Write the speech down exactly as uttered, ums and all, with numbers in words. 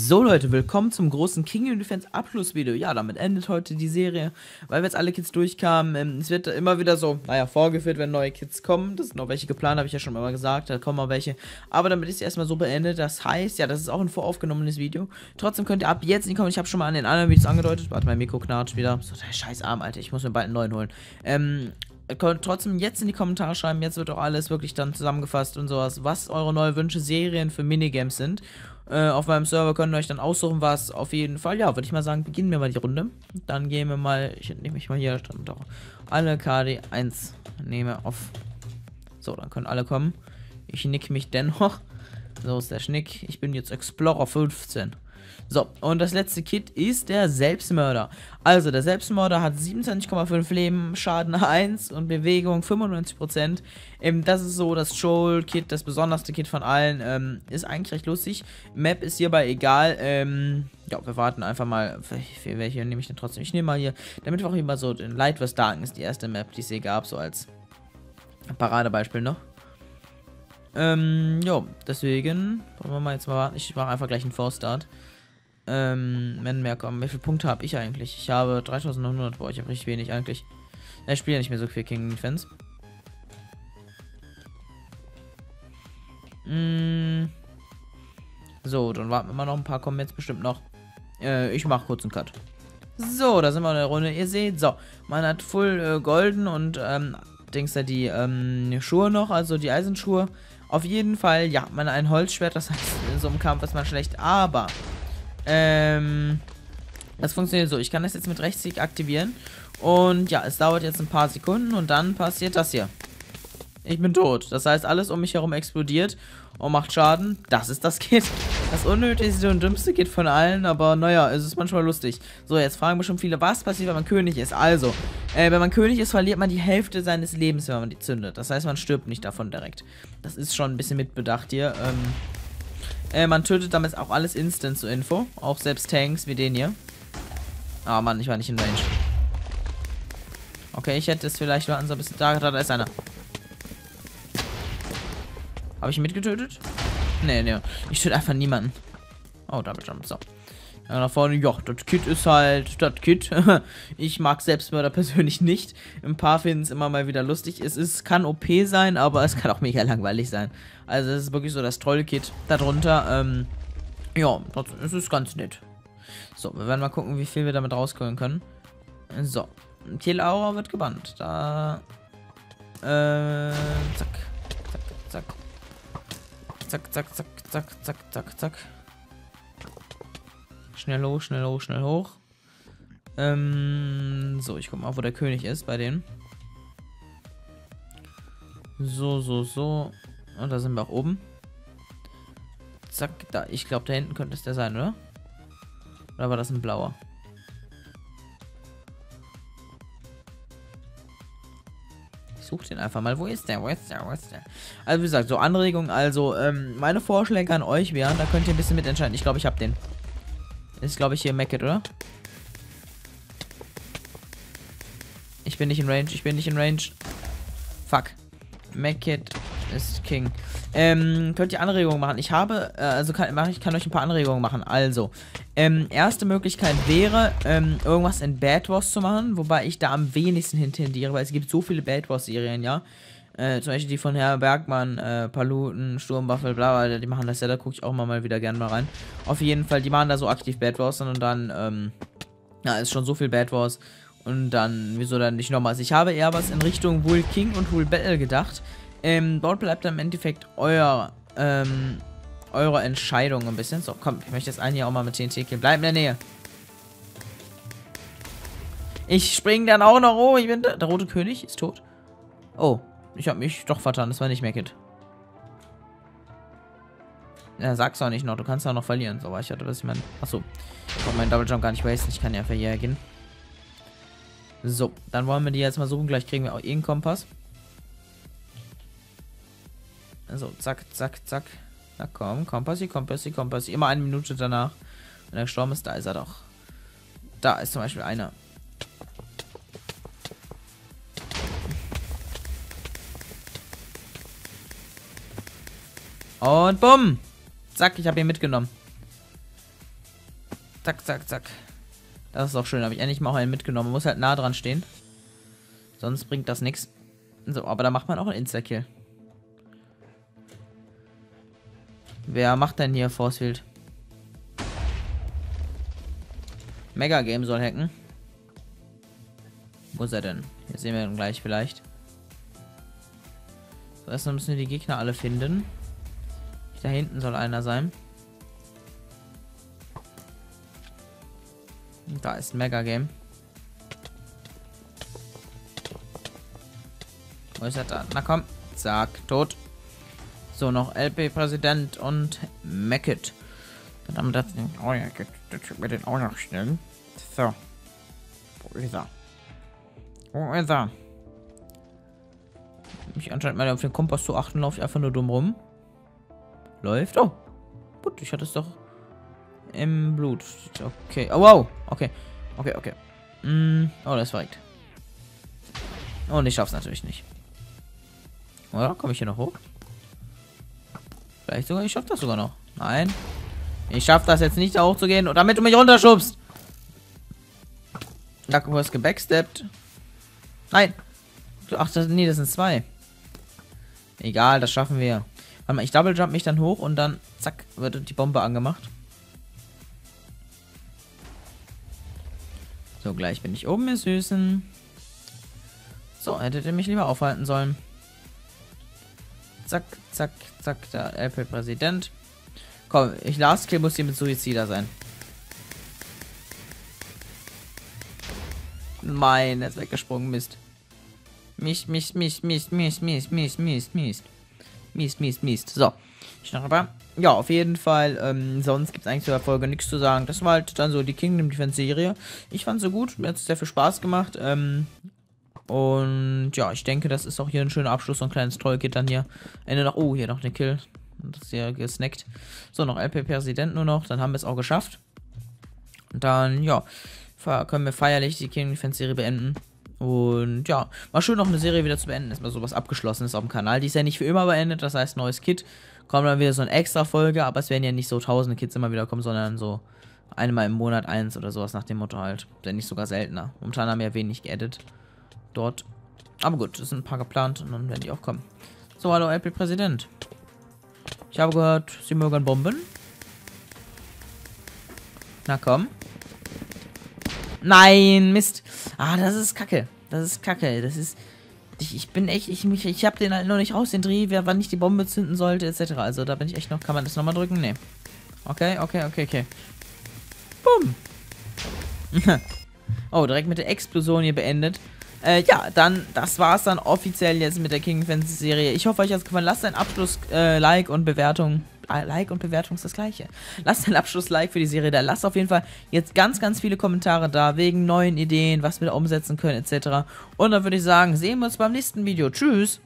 So Leute, willkommen zum großen King of Defense Abschlussvideo. Ja, damit endet heute die Serie, weil wir jetzt alle Kids durchkamen. Ähm, es wird immer wieder so, naja, vorgeführt, wenn neue Kids kommen. Das sind noch welche geplant, habe ich ja schon mal gesagt, da kommen mal welche. Aber damit ist es erstmal so beendet, das heißt, ja, das ist auch ein voraufgenommenes Video. Trotzdem könnt ihr ab jetzt in die Kommentare, ich habe schon mal an den anderen Videos angedeutet, warte, mein Mikro knatscht wieder. So, der scheiß Arm, Alter, ich muss mir bald einen neuen holen. Ähm... Könnt trotzdem jetzt in die Kommentare schreiben, jetzt wird auch alles wirklich dann zusammengefasst und sowas, was eure neue Wünsche, Serien für Minigames sind. Äh, auf meinem Server könnt ihr euch dann aussuchen, was auf jeden Fall, ja, würde ich mal sagen, beginnen wir mal die Runde. Dann gehen wir mal, ich nehme mich mal hier, doch, alle K D eins nehme auf. So, dann können alle kommen. Ich nick mich dennoch. So ist der Schnick. Ich bin jetzt Explorer fünfzehn. So, und das letzte Kit ist der Selbstmörder. Also, der Selbstmörder hat siebenundzwanzig Komma fünf Leben, Schaden eins und Bewegung fünfundneunzig Prozent. Ähm, das ist so das Joel-Kit, das besonderste Kit von allen. Ähm, ist eigentlich recht lustig. Map ist hierbei egal. Ähm, ja, wir warten einfach mal. Für, für welche nehme ich denn trotzdem? Ich nehme mal hier, damit wir auch immer so den Light vs. Darkness, die erste Map, die es hier gab, so als Paradebeispiel noch. Ähm, ja, deswegen wollen wir mal jetzt mal warten. Ich mache einfach gleich einen Vorstart. Ähm, wenn mehr kommen. Wie viele Punkte habe ich eigentlich? Ich habe dreitausendneunhundert. Boah, ich habe richtig wenig eigentlich. Ja, ich spiele ja nicht mehr so viel King of Defense. Mm. So, dann warten wir mal noch ein paar. Kommen jetzt bestimmt noch. Äh, ich mache kurz einen Cut. So, da sind wir in der Runde. Ihr seht, so, man hat Full äh, Golden und, ähm, Dings da die, ähm, Schuhe noch, also die Eisenschuhe. Auf jeden Fall, ja, man ein Holzschwert, das heißt, in so einem Kampf ist man schlecht, aber Ähm, das funktioniert so. Ich kann das jetzt mit Rechtsklick aktivieren. Und ja, es dauert jetzt ein paar Sekunden und dann passiert das hier. Ich bin tot. Das heißt, alles um mich herum explodiert und macht Schaden. Das ist das Kit. Das unnötigste und dümmste Kit von allen, aber naja, es ist manchmal lustig. So, jetzt fragen bestimmt viele, was passiert, wenn man König ist. Also, äh, wenn man König ist, verliert man die Hälfte seines Lebens, wenn man die zündet. Das heißt, man stirbt nicht davon direkt. Das ist schon ein bisschen mitbedacht hier. Ähm... Äh, man tötet damit auch alles instant zur Info. Auch selbst Tanks wie den hier. Ah, oh Mann, ich war nicht in Range. Okay, ich hätte es vielleicht warten so ein bisschen. Da, da, da ist einer. Habe ich ihn mitgetötet? Nee, nee. Ich töte einfach niemanden. Oh, Double Jump. So. Ja, nach vorne, ja, das Kit ist halt das Kit. Ich mag Selbstmörder persönlich nicht. Ein paar finden es immer mal wieder lustig. Es ist, kann O P sein, aber es kann auch mega langweilig sein. Also es ist wirklich so das Troll-Kit darunter. Ähm, ja, es ist ganz nett. So, wir werden mal gucken, wie viel wir damit rausholen können. So, Kill Aura wird gebannt. Da, äh, zack, zack, zack, zack, zack, zack, zack, zack, zack, zack. Schnell hoch, schnell hoch, schnell hoch. Ähm, so, ich guck mal, wo der König ist bei denen. So, so, so. Und da sind wir auch oben. Zack, da. Ich glaube, da hinten könnte es der sein, oder? Oder war das ein blauer? Ich suche den einfach mal. Wo ist der? Wo ist der? Wo ist der? Also, wie gesagt, so Anregungen. Also, ähm, meine Vorschläge an euch wären, da könnt ihr ein bisschen mitentscheiden. Ich glaube, ich habe den. Ist, glaube ich, hier Mackett, oder? Ich bin nicht in Range. Ich bin nicht in Range. Fuck. Mackett ist King. Ähm, könnt ihr Anregungen machen? Ich habe, äh, also kann, ich kann euch ein paar Anregungen machen. Also, ähm, erste Möglichkeit wäre, ähm, irgendwas in Bad Wars zu machen, wobei ich da am wenigsten hintendiere, weil es gibt so viele Bad Wars Serien, ja. Äh, zum Beispiel die von Herr Bergmann, äh, Paluten, Sturmwaffel, bla bla, die machen das ja, da gucke ich auch mal, mal wieder gerne mal rein. Auf jeden Fall, die machen da so aktiv Bad Wars und dann, ähm, ja, ist schon so viel Bad Wars. Und dann, wieso dann nicht nochmal? Also ich habe eher was in Richtung Wool King und Wool Battle gedacht. Ähm, dort bleibt dann im Endeffekt euer, ähm, eure Entscheidung ein bisschen. So, komm, ich möchte jetzt einen hier auch mal mit T N T killen. Bleib in der Nähe. Ich spring dann auch noch hoch. Ich bin da. Der rote König ist tot. Oh, ich habe mich doch vertan. Das war nicht Mackett. Ja, sag's auch nicht noch. Du kannst auch noch verlieren. So, ich hatte, was ich meine. Achso. Ich brauche meinen Double Jump gar nicht wasten. Ich kann ja einfach hier gehen. So, dann wollen wir die jetzt mal suchen. Gleich kriegen wir auch irgendeinen Kompass. So, zack, zack, zack. Na komm, Kompassi, Kompassi, Kompassi. Immer eine Minute danach. Wenn er gestorben ist, da ist er doch. Da ist zum Beispiel einer. Und bumm! Zack, ich habe ihn mitgenommen. Zack, zack, zack. Das ist auch schön. Habe ich endlich mal auch einen mitgenommen. Man muss halt nah dran stehen. Sonst bringt das nichts. So, aber da macht man auch einen Insta-Kill. Wer macht denn hier Forcefield? Mega Game soll hacken. Wo ist er denn? Hier sehen wir ihn gleich vielleicht. So, erstmal müssen wir die Gegner alle finden. Da hinten soll einer sein. Da ist Mega Game. Wo ist er da? Na komm. Zack, tot. So, noch L P-Präsident und Mackett. Dann das. Oh ja, das tut mir den auch noch schnell. So. Wo ist er? Wo ist er? Mich anscheinend mal auf den Kompass zu achten, laufe ich einfach nur dumm rum. Läuft. Oh. Gut, ich hatte es doch im Blut. Okay. Oh, wow. Okay. Okay, okay. Mm. Oh, das verreckt. Und ich schaff's natürlich nicht. Oder? Komme ich hier noch hoch? Vielleicht sogar, ich schaff das sogar noch. Nein. Ich schaff das jetzt nicht, da hochzugehen, damit du mich runterschubst. Ja, du hast gebacksteppt. Nein. Ach, das, nee, das sind zwei. Egal, das schaffen wir. Warte mal, ich double jump mich dann hoch und dann, zack, wird die Bombe angemacht. So, gleich bin ich oben, ihr Süßen. So, hättet ihr mich lieber aufhalten sollen. Zack, zack, zack, der L P-Präsident. Komm, ich Last Kill muss hier mit Suizider sein. Mein, er ist weggesprungen, Mist. Mist, Mist, Mist, Mist, Mist, Mist, Mist, Mist, Mist. Mist, Mist, Mist. So. Ich noch aber. Ja, auf jeden Fall. Ähm, sonst gibt es eigentlich zu der Folge nichts zu sagen. Das war halt dann so die Kingdom Defense Serie. Ich fand sie gut. Mir hat es sehr viel Spaß gemacht. Ähm, und ja, ich denke, das ist auch hier ein schöner Abschluss. So ein kleines Tollkit dann hier. Ende noch. Oh, hier noch eine Kill. Das ist ja gesnackt. So, noch L P-Präsident nur noch. Dann haben wir es auch geschafft. Und dann, ja, können wir feierlich die Kingdom Defense Serie beenden. Und ja, war schön noch eine Serie wieder zu beenden, dass mal sowas Abgeschlossenes auf dem Kanal. Die ist ja nicht für immer beendet, das heißt neues Kit. Kommt dann wieder so eine extra Folge, aber es werden ja nicht so tausende Kits immer wieder kommen, sondern so einmal im Monat eins oder sowas nach dem Motto halt. Wenn nicht sogar seltener. Momentan haben wir ja wenig geedit dort. Aber gut, es sind ein paar geplant und dann werden die auch kommen. So, hallo L P-Präsident. Ich habe gehört, Sie mögen Bomben. Na komm. Nein, Mist. Ah, das ist kacke. Das ist kacke. Das ist... Ich, ich bin echt... Ich, ich, ich habe den halt noch nicht raus, den Dreh, wer wann ich die Bombe zünden sollte, et cetera. Also da bin ich echt noch... Kann man das nochmal drücken? Nee. Okay, okay, okay, okay. Bumm. Oh, direkt mit der Explosion hier beendet. Äh, ja, dann, das war's dann offiziell jetzt mit der King Fantasy Serie. Ich hoffe, euch hat's gefallen. Lasst einen Abschluss, äh, Like und Bewertung. Äh, Like und Bewertung ist das gleiche. Lasst einen Abschluss-Like für die Serie da. Lasst auf jeden Fall jetzt ganz, ganz viele Kommentare da, wegen neuen Ideen, was wir da umsetzen können, et cetera. Und dann würde ich sagen, sehen wir uns beim nächsten Video. Tschüss!